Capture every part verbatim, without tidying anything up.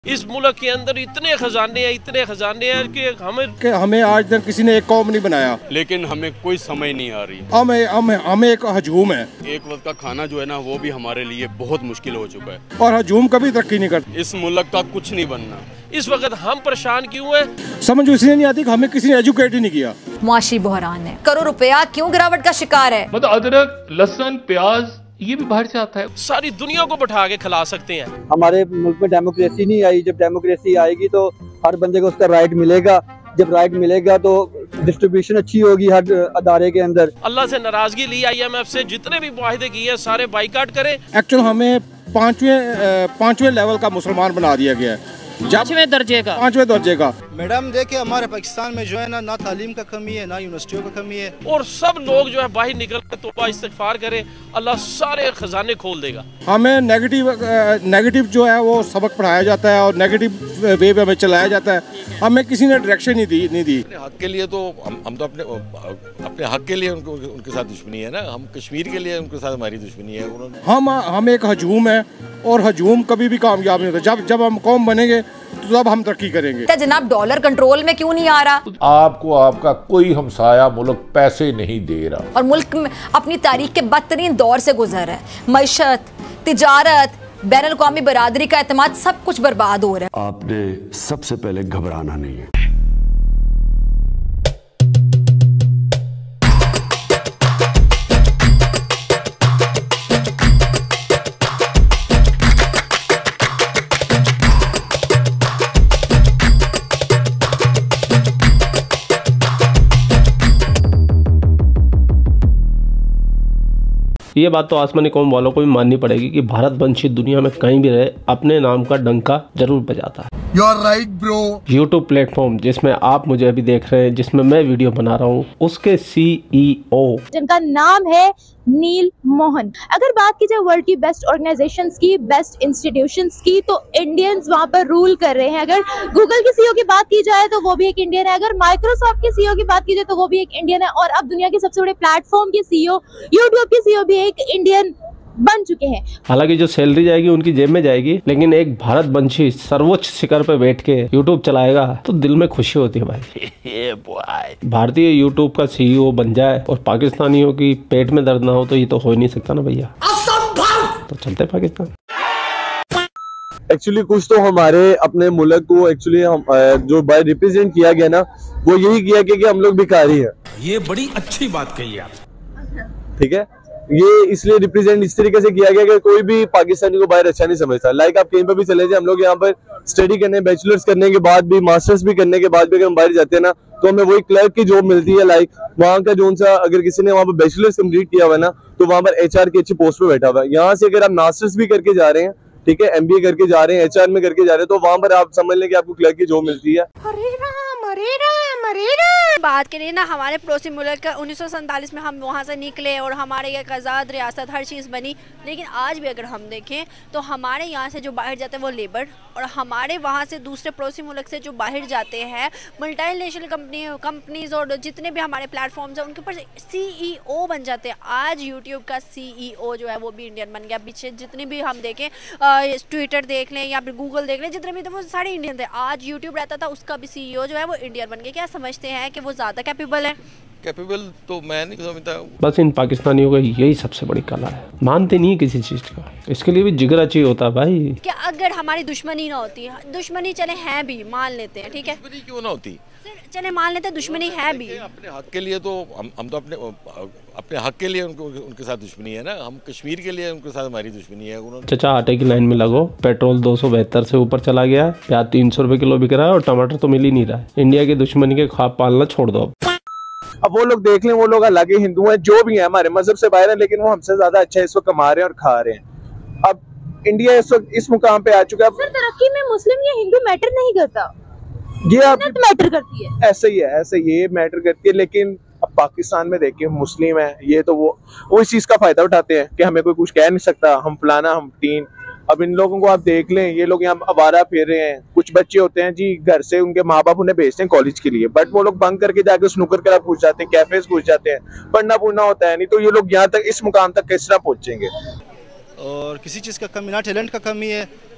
इस मुल्क के अंदर इतने खजाने हैं इतने खजाने हैं कि हमें कि हमें आज तक किसी ने एक कौम नहीं बनाया, लेकिन हमें कोई समझ नहीं आ रही। हमें हमें हमें एक हजूम है। एक वक्त का खाना जो है ना वो भी हमारे लिए बहुत मुश्किल हो चुका है और हजूम कभी तरक्की नहीं करती। इस मुल्क का कुछ नहीं बनना। इस वक्त हम परेशान क्यों हैं? समझ इसलिए नहीं आती कि हमें किसी ने एजुकेट ही नहीं किया। मुआशी बहरान है, करोड़ रुपया क्यों गिरावट का शिकार है? मतलब अदरक, लहसुन, प्याज ये भी बाहर से आता है। सारी दुनिया को बैठा के खिला सकते हैं। हमारे मुल्क में डेमोक्रेसी नहीं आई। जब डेमोक्रेसी आएगी तो हर बंदे को उसका राइट मिलेगा। जब राइट मिलेगा तो डिस्ट्रीब्यूशन अच्छी होगी हर अदारे के अंदर। अल्लाह से नाराजगी ली आई एम एफ से, जितने भी मुआहिदे किए सारे बाइकाट करें। एक्चुअल हमें पांचवें पांचवें लेवल का मुसलमान बना दिया गया है, पांचवें दर्जे का पांचवें दर्जे का। मैडम देखिए हमारे पाकिस्तान में जो है ना ना तालीम का कमी है, ना यूनिवर्सिटियों का कमी है, और सब लोग जो है बाहर निकल के तौबा इस्तिगफार करें, अल्लाह सारे खजाने खोल देगा। हमें नेगेटिव नेगेटिव जो है वो सबक पढ़ाया जाता है और नेगेटिव वे पे हमें चलाया जाता है। हमें किसी ने डायरेक्शन नहीं दी नहीं दी अपने हक के लिए तो हम हम तो अपने अपने हक के लिए उनको उनके साथ दुश्मनी है ना। हम कश्मीर के लिए उनके साथ हमारी दुश्मनी है। उन्होंने हम हम एक हजूम है और हजूम कभी भी कामयाब नहीं होता। जब जब हम कौम बनेंगे तो तब हम तरक्की करेंगे। क्या जनाब डॉलर कंट्रोल में क्यों नहीं आ रहा? आपको आपका कोई हमसाया मुल्क पैसे नहीं दे रहा और मुल्क में अपनी तारीख के बदतरीन दौर से गुजर है। मईशत, तिजारत, बैन अल-अक़वामी बरादरी का एतमाद सब कुछ बर्बाद हो रहा है। आपने सबसे पहले घबराना नहीं है। ये बात तो आसमानी कौम वालों को भी माननी पड़ेगी कि भारत वंशी दुनिया में कहीं भी रहे अपने नाम का डंका जरूर बजाता है। You are right, bro. YouTube platform जिसमें आप मुझे अभी देख रहे हैं, जिसमें मैं वीडियो बना रहा हूँ, उसके सी ई ओ जिनका नाम है नील मोहन। अगर बात की जाए वर्ल्ड की बेस्ट ऑर्गेनाइजेशंस की, बेस्ट इंस्टीट्यूशंस की, तो इंडियंस वहाँ पर रूल कर रहे हैं। अगर गूगल की सीईओ की बात की जाए तो वो भी एक इंडियन है। अगर माइक्रोसॉफ्ट की सीईओ की बात की जाए तो वो भी एक इंडियन है। और अब दुनिया के सबसे बड़े प्लेटफॉर्म की सीईओ, यूट्यूब की सीईओ भी एक इंडियन बन चुके हैं। हालांकि जो सैलरी जाएगी उनकी जेब में जाएगी, लेकिन एक भारत वंशी सर्वोच्च शिखर पे बैठ के यूट्यूब चलाएगा तो दिल में खुशी होती है भाई। भारतीय यूट्यूब का सीईओ बन जाए और पाकिस्तानियों की पेट में दर्द ना हो तो ये तो हो ही नहीं सकता ना भैया। तो चलते पाकिस्तान। एक्चुअली कुछ तो हमारे अपने मुल्क को एक्चुअली हम जो बाय रिप्रेजेंट किया गया ना, वो यही किया गया कि हम लोग भिखारी हैं। ये बड़ी अच्छी बात कही आप। ठीक है, ये इसलिए रिप्रेजेंट इस तरीके से किया गया कि कोई भी पाकिस्तानी को बाहर अच्छा नहीं समझता। लाइक आप कहीं पर भी चले जाए, हम लोग यहाँ पर स्टडी करने, बैचलर्स करने के बाद भी, मास्टर्स भी करने के बाद भी अगर हम बाहर जाते हैं ना तो हमें वही क्लर्क की जॉब मिलती है। लाइक वहाँ का जो सा अगर किसी ने वहाँ पर बैचलर्स कंप्लीट किया हुआ है ना तो वहाँ पर एचआर की अच्छी पोस्ट पे बैठा हुआ है। यहाँ से अगर आप मास्टर्स भी करके जा रहे हैं, ठीक है, एमबीए करके जा रहे हैं, एचआर में करके जा रहे हैं, तो वहाँ पर आप समझ लें कि आपको क्लर्क की जॉब मिलती है। बात करें ना हमारे पड़ोसी मुल्क का, उन्नीस सौ सैंतालीस में हम वहाँ से निकले और हमारे एक आज़ाद रियासत हर चीज़ बनी। लेकिन आज भी अगर हम देखें तो हमारे यहाँ से जो बाहर जाते हैं वो लेबर, और हमारे वहाँ से दूसरे पड़ोसी मुल्क से जो बाहर जाते हैं मल्टीनेशनल कंपनी कंपनीज और जितने भी हमारे प्लेटफॉर्म्स हैं उनके ऊपर सीईओ बन जाते हैं। आज यूट्यूब का सीईओ जो है वो भी इंडियन बन गया। पीछे जितने भी हम देखें, ट्विटर देख लें या फिर गूगल देख लें, जितने भी थे वो सारे इंडियन थे। आज यूट्यूब रहता था, उसका भी सीईओ जो है वो इंडियन बन गया। क्या समझते हैं कि वो ज़्यादा कैपेबल है? कैपेबल तो मैं नहीं समझता। बस इन पाकिस्तानियों का यही सबसे बड़ी कला है, मानते नहीं है किसी चीज का। इसके लिए भी जिगरा चाहिए होता है भाई। क्या अगर हमारी दुश्मनी ना होती, दुश्मनी चले हैं भी, मान लेते हैं, ठीक है, दुश्मनी क्यों ना होती, चले मान लेते हैं दुश्मनी है भी, अपने हक के लिए तो हम हम तो अपने अपने हक के लिए उनको उनके साथ दुश्मनी है ना। हम कश्मीर के लिए उनके साथ हमारी दुश्मनी है। उन्होंने चाचा आटे की लाइन में लगो, पेट्रोल दो सौ बहत्तर से ऊपर चला गया, प्याज तीन सौ रुपए किलो बिक रहा है और टमाटर तो मिल ही नहीं रहा है। इंडिया की दुश्मनी के ख्वाब पालना छोड़ दो। अब वो लोग देख लें, वो लोग अलग ही हिंदू हैं, जो भी हैं, हमारे मजहब से बाहर है, लेकिन वो हमसे ज्यादा अच्छा इसको कमा रहे हैं और खा रहे हैं। अब इंडिया इस वक्त इस मुकाम पे आ चुका है। तरक्की में मुस्लिम या हिंदू मैटर नहीं करता, ये आप मैटर करती है। ऐसा ही है, ऐसे ये मैटर करती है। लेकिन अब पाकिस्तान में देखिए मुस्लिम है, ये तो वो वो इस चीज का फायदा उठाते हैं कि हमें कोई कुछ कह नहीं सकता, हम फलाना हम तीन। अब इन लोगों को आप देख लें, ये लोग यहाँ आवारा फिर रहे हैं। कुछ बच्चे होते हैं जी, घर से उनके माँ बाप उन्हें भेजते हैं कॉलेज के लिए, बट वो लोग बंक करके जाके स्नूकर क्लब घुस जाते हैं, कैफेज घुस जाते हैं, पढ़ना पूढ़ना होता है नहीं। तो ये लोग यहाँ तक, इस मुकाम तक किस तरह पहुंचेंगे? और किसी चीज़ का कमी ना, टैलेंट का कमी है,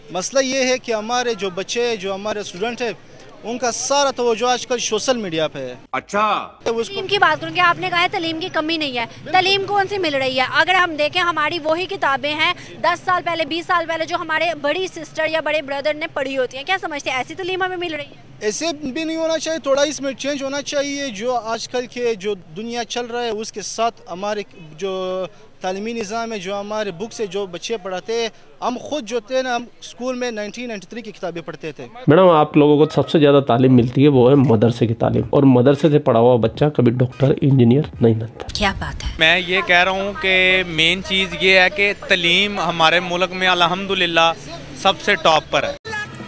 मसला ये है कि हमारे जो बच्चे जो हमारे स्टूडेंट है उनका सारा तवज्जो आजकल सोशल मीडिया पे है। अच्छा, तलीम की बात करूँगी, आपने कहा है तलीम की कमी नहीं है, तलीम कौन सी मिल रही है? अगर हम देखें हमारी वही किताबें हैं दस साल पहले बीस साल पहले जो हमारे बड़ी सिस्टर या बड़े ब्रदर ने पढ़ी होती हैं, क्या समझते हैं ऐसी तलीम हमें मिल रही है? ऐसे भी नहीं होना चाहिए, थोड़ा इसमें चेंज होना चाहिए। जो आजकल के जो दुनिया चल रहा है उसके साथ हमारे जो तालीमी निज़ाम है, जो हमारे बुक से जो बच्चे पढ़ाते हैं, हम खुद जो थे ना हम स्कूल में नाइनटीन नाइंटी थ्री की किताबें पढ़ते थे। मैडम आप लोगों को सबसे ज़्यादा तालीम मिलती है वो है मदरसे की तालीम, और मदरसे से पढ़ा हुआ बच्चा कभी डॉक्टर इंजीनियर नहीं बनता। क्या बात है। मैं ये कह रहा हूँ कि मेन चीज़ ये है कि तालीम हमारे मुल्क में अल्हम्दुलिल्लाह सबसे टॉप पर है,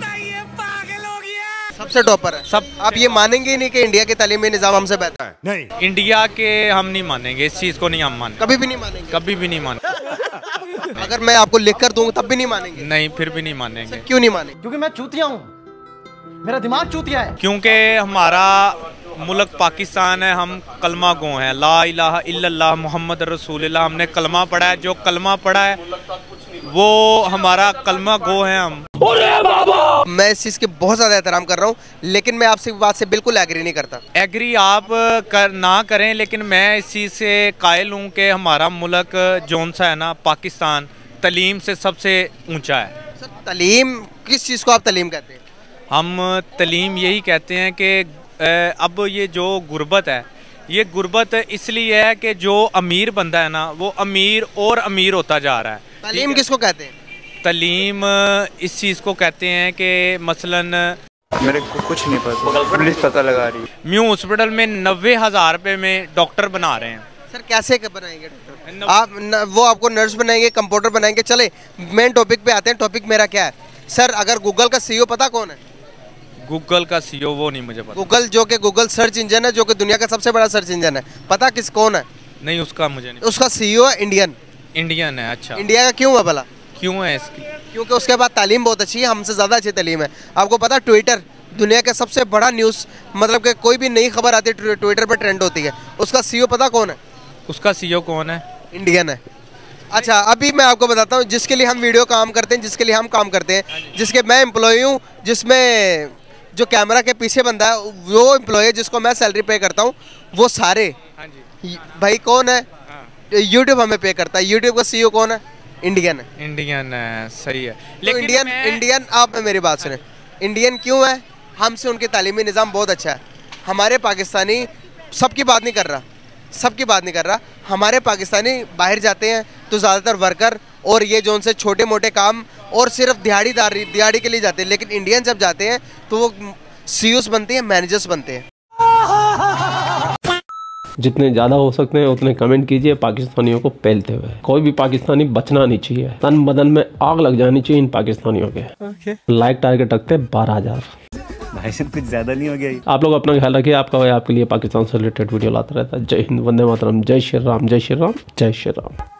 सबसे टॉपर है सब। आप ये मानेंगे ही नहीं कि इंडिया के तालीमी निज़ाम हमसे बेहतर है? नहीं, इंडिया के हम नहीं मानेंगे, इस चीज़ को नहीं हम मानेंगे, कभी भी नहीं मानेंगे, कभी भी नहीं मानेंगे। अगर मैं आपको लिख कर दूंगा तब भी नहीं मानेंगे? नहीं, फिर भी नहीं मानेंगे। क्यों नहीं मानेंगे? क्योंकि मैं चूतिया हूँ, मेरा दिमाग चूतिया है। क्योंकि हमारा मुल्क पाकिस्तान है, हम कलमा गो हैं, ला इलाहा इल्लल्लाह मुहम्मद रसूलुल्लाह, हमने कलमा पढ़ा है। जो कलमा पढ़ा है वो हमारा कलमा गो है हम। बाबा मैं इस चीज़ के बहुत ज़्यादा एहतराम कर रहा हूँ, लेकिन मैं आपसे बात से बिल्कुल एग्री नहीं करता। एग्री आप कर ना करें, लेकिन मैं इस चीज़ से कायल हूँ कि हमारा मुल्क जौन सा है ना पाकिस्तान, तलीम से सबसे ऊंचा है। सर तलीम किस चीज़ को आप तलीम कहते हैं? हम तलीम यही कहते हैं कि अब ये जो गुर्बत है, ये गुर्बत इसलिए है कि जो अमीर बंदा है ना वो अमीर और अमीर होता जा रहा है। तालीम किसको कहते हैं? तालीम इस चीज़ को कहते हैं कि मसलन मेरे को कुछ नहीं पता, पुलिस पता लगा रही है। म्यू हॉस्पिटल में नब्बे हज़ार रुपये में डॉक्टर बना रहे हैं। सर कैसे बनाएंगे डॉक्टर? आप न, वो आपको नर्स बनाएंगे, कंप्यूटर बनाएंगे। चले मेन टॉपिक पे आते हैं। टॉपिक मेरा क्या है सर? अगर गूगल का सीईओ पता कौन है? गूगल का सीईओ वो नहीं मुझे पता। गूगल जो कि गूगल सर्च इंजन है, जो कि दुनिया का सबसे बड़ा सर्च इंजन है, पता किस कौन है? नहीं, उसका मुझे नहीं। उसका सीईओ है इंडियन। इंडियन है? अच्छा, इंडिया का क्यों है भला? क्यों है इसकी? क्योंकि उसके बाद तालीम बहुत अच्छी है, हमसे ज़्यादा अच्छी तालीम है। आपको पता ट्विटर दुनिया का सबसे बड़ा न्यूज़, मतलब कि कोई भी नई खबर आती है ट्विटर पर ट्रेंड होती है। उसका सीईओ पता कौन है? उसका सीईओ कौन है? इंडियन है। अच्छा अभी मैं आपको बताता हूँ, जिसके लिए हम वीडियो काम करते हैं, जिसके लिए हम काम करते हैं, जिसके मैं एम्प्लॉय हूँ, जिसमें जो कैमरा के पीछे बंदा है वो एम्प्लॉय है, जिसको मैं सैलरी पे करता हूँ, वो सारे भाई कौन है? यूट्यूब हमें पे करता है। यूट्यूब का सीईओ कौन है? इंडियन है। इंडियन है, सही है। लेकिन तो इंडियन मैं... इंडियन आप मेरी बात सुने, इंडियन क्यों है? हमसे उनके तालीमी निज़ाम बहुत अच्छा है। हमारे पाकिस्तानी सबकी बात नहीं कर रहा, सबकी बात नहीं कर रहा हमारे पाकिस्तानी बाहर जाते हैं तो ज़्यादातर वर्कर और ये जो उनसे छोटे मोटे काम और सिर्फ दिहाड़ीदारी दिहाड़ी के लिए जाते हैं, लेकिन इंडियन जब जाते हैं तो वो सीईओस बनते हैं, मैनेजर्स बनते हैं। जितने ज़्यादा हो सकते हैं उतने कमेंट कीजिए पाकिस्तानियों को पहलते हुए। कोई भी पाकिस्तानी बचना नहीं चाहिए, तन बदन में आग लग जानी चाहिए इन पाकिस्तानियों के। okay. लाइक टारगेट रखते हैं बारह हजार। भाई सब कुछ ज़्यादा नहीं हो गया? आप लोग अपना ख्याल रखिए। आपका भाई आपके लिए पाकिस्तान से रिलेटेड वीडियो लाता रहता है। जय हिंद, वंदे मातरम, जय श्री राम, जय श्री राम, जय श्री राम।